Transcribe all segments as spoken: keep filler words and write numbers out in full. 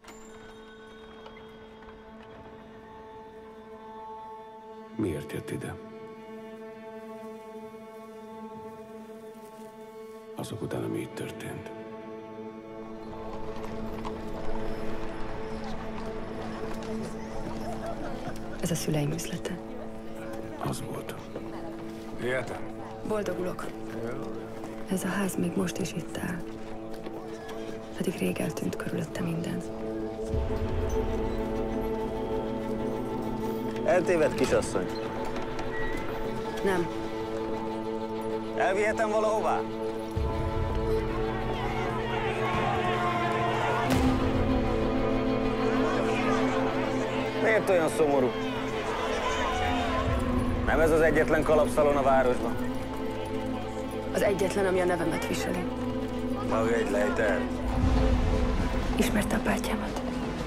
Miért jött ide? Azok után, ami itt történt. Ez a szüleim üzlete. Az volt. Hihetem. Boldogulok. Ez a ház még most is itt áll. Pedig rég eltűnt körülötte minden. Eltévedt, kisasszony. Nem. Elvihetem valahová? Miért olyan szomorú? Nem ez az egyetlen kalapszalon a városban? Az egyetlen, ami a nevemet viseli. Maga egy lejter. Ismerte a pártjámat?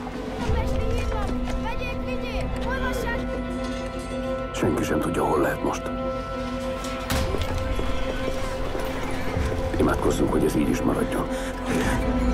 Vegyék, vigyék! Olvassák! Senki sem tudja, hol lehet most. Imádkozzunk, hogy ez így is maradjon.